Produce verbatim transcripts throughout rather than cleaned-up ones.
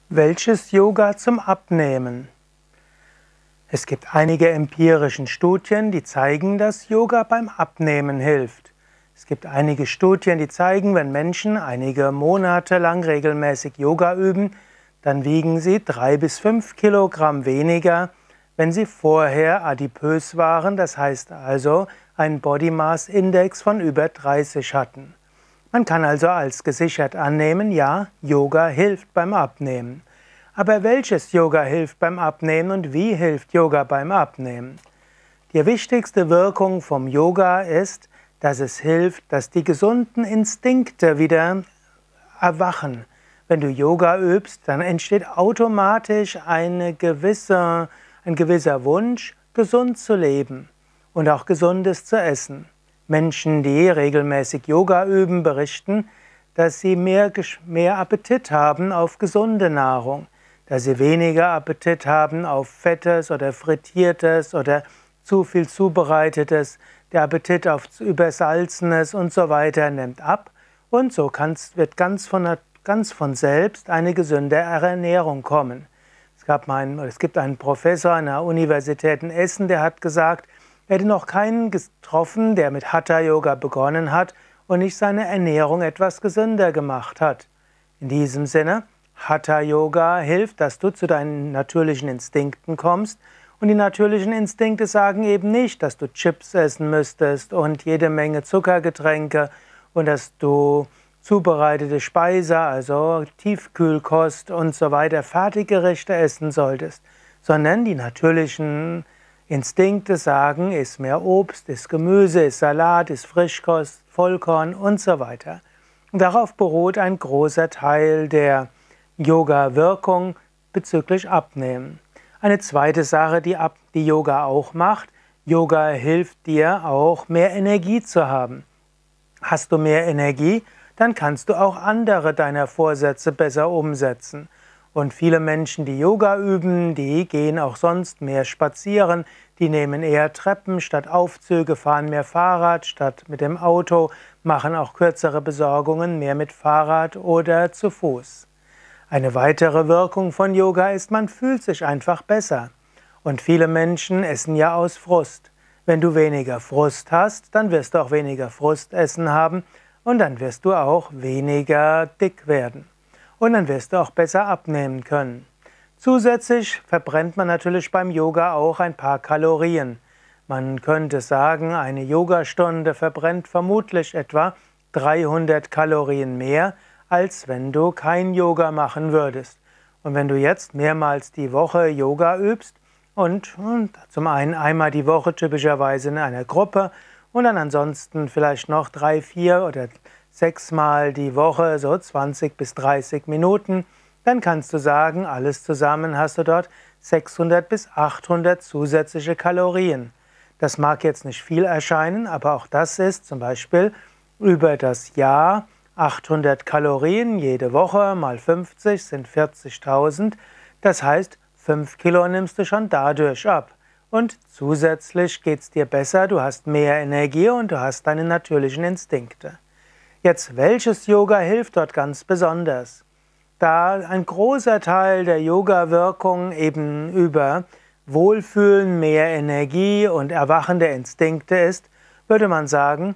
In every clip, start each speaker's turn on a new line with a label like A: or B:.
A: Welches Yoga zum Abnehmen? Es gibt einige empirische Studien, die zeigen, dass Yoga beim Abnehmen hilft. Es gibt einige Studien, die zeigen, wenn Menschen einige Monate lang regelmäßig Yoga üben, dann wiegen sie drei bis fünf Kilogramm weniger, wenn sie vorher adipös waren, das heißt also einen Body Mass Index von über dreißig hatten. Man kann also als gesichert annehmen, ja, Yoga hilft beim Abnehmen. Aber welches Yoga hilft beim Abnehmen und wie hilft Yoga beim Abnehmen? Die wichtigste Wirkung vom Yoga ist, dass es hilft, dass die gesunden Instinkte wieder erwachen. Wenn du Yoga übst, dann entsteht automatisch eine gewisse, ein gewisser Wunsch, gesund zu leben und auch Gesundes zu essen. Menschen, die regelmäßig Yoga üben, berichten, dass sie mehr, mehr Appetit haben auf gesunde Nahrung, dass sie weniger Appetit haben auf Fettes oder Frittiertes oder zu viel Zubereitetes, der Appetit auf Übersalzenes und so weiter nimmt ab und so kannst, wird ganz von, ganz von selbst eine gesünde Ernährung kommen. Es, gab mal einen, es gibt einen Professor an der Universität in Essen, der hat gesagt, er hätte noch keinen getroffen, der mit Hatha-Yoga begonnen hat und nicht seine Ernährung etwas gesünder gemacht hat. In diesem Sinne, Hatha-Yoga hilft, dass du zu deinen natürlichen Instinkten kommst und die natürlichen Instinkte sagen eben nicht, dass du Chips essen müsstest und jede Menge Zuckergetränke und dass du zubereitete Speise, also Tiefkühlkost und so weiter, Fertiggerichte essen solltest, sondern die natürlichen Instinkte sagen, iss mehr Obst, iss Gemüse, iss Salat, iss Frischkost, Vollkorn und so weiter. Und darauf beruht ein großer Teil der Yoga-Wirkung bezüglich Abnehmen. Eine zweite Sache, die, Ab die Yoga auch macht, Yoga hilft dir auch, mehr Energie zu haben. Hast du mehr Energie, dann kannst du auch andere deiner Vorsätze besser umsetzen. Und viele Menschen, die Yoga üben, die gehen auch sonst mehr spazieren, die nehmen eher Treppen statt Aufzüge, fahren mehr Fahrrad statt mit dem Auto, machen auch kürzere Besorgungen mehr mit Fahrrad oder zu Fuß. Eine weitere Wirkung von Yoga ist, man fühlt sich einfach besser. Und viele Menschen essen ja aus Frust. Wenn du weniger Frust hast, dann wirst du auch weniger Frustessen haben und dann wirst du auch weniger dick werden. Und dann wirst du auch besser abnehmen können. Zusätzlich verbrennt man natürlich beim Yoga auch ein paar Kalorien. Man könnte sagen, eine Yogastunde verbrennt vermutlich etwa dreihundert Kalorien mehr, als wenn du kein Yoga machen würdest. Und wenn du jetzt mehrmals die Woche Yoga übst und, und zum einen einmal die Woche typischerweise in einer Gruppe und dann ansonsten vielleicht noch drei, vier oder sechsmal die Woche, so zwanzig bis dreißig Minuten, dann kannst du sagen, alles zusammen hast du dort sechshundert bis achthundert zusätzliche Kalorien. Das mag jetzt nicht viel erscheinen, aber auch das ist zum Beispiel über das Jahr achthundert Kalorien jede Woche mal fünfzig sind vierzigtausend. Das heißt, fünf Kilo nimmst du schon dadurch ab. Und zusätzlich geht es dir besser, du hast mehr Energie und du hast deine natürlichen Instinkte. Jetzt, welches Yoga hilft dort ganz besonders? Da ein großer Teil der Yoga-Wirkung eben über Wohlfühlen, mehr Energie und Erwachen der Instinkte ist, würde man sagen,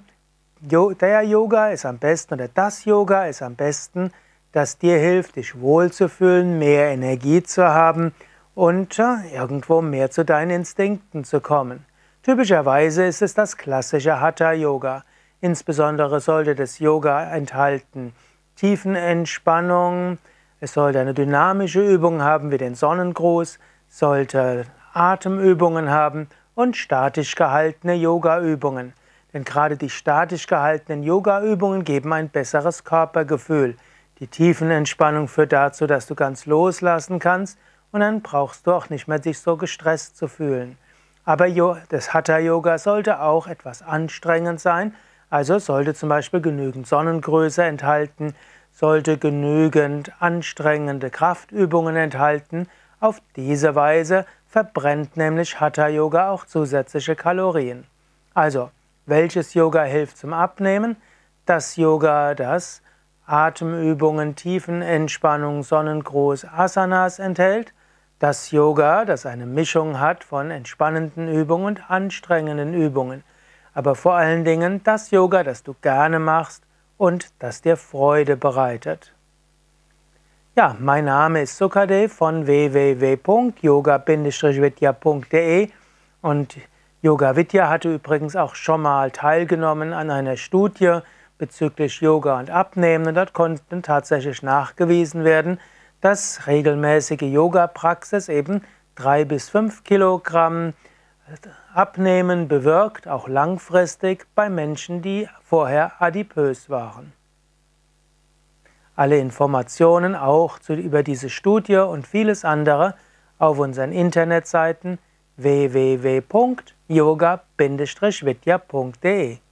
A: der Yoga ist am besten oder das Yoga ist am besten, das dir hilft, dich wohlzufühlen, mehr Energie zu haben und irgendwo mehr zu deinen Instinkten zu kommen. Typischerweise ist es das klassische Hatha-Yoga. Insbesondere sollte das Yoga enthalten Tiefenentspannung, es sollte eine dynamische Übung haben wie den Sonnengruß, sollte Atemübungen haben und statisch gehaltene Yoga-Übungen. Denn gerade die statisch gehaltenen Yoga-Übungen geben ein besseres Körpergefühl. Die Tiefenentspannung führt dazu, dass du ganz loslassen kannst und dann brauchst du auch nicht mehr dich so gestresst zu fühlen. Aber das Hatha-Yoga sollte auch etwas anstrengend sein, also sollte zum Beispiel genügend Sonnengröße enthalten, sollte genügend anstrengende Kraftübungen enthalten. Auf diese Weise verbrennt nämlich Hatha-Yoga auch zusätzliche Kalorien. Also, welches Yoga hilft zum Abnehmen? Das Yoga, das Atemübungen, Tiefenentspannung, Sonnengruß, Asanas enthält. Das Yoga, das eine Mischung hat von entspannenden Übungen und anstrengenden Übungen. Aber vor allen Dingen das Yoga, das du gerne machst und das dir Freude bereitet. Ja, mein Name ist Sukadev von w w w punkt yoga vidya punkt de und Yoga Vidya hatte übrigens auch schon mal teilgenommen an einer Studie bezüglich Yoga und Abnehmen, und dort konnte tatsächlich nachgewiesen werden, dass regelmäßige Yoga-Praxis eben drei bis fünf Kilogramm Abnehmen bewirkt, auch langfristig bei Menschen, die vorher adipös waren. Alle Informationen auch zu, über diese Studie und vieles andere auf unseren Internetseiten w w w punkt yoga vidya punkt de.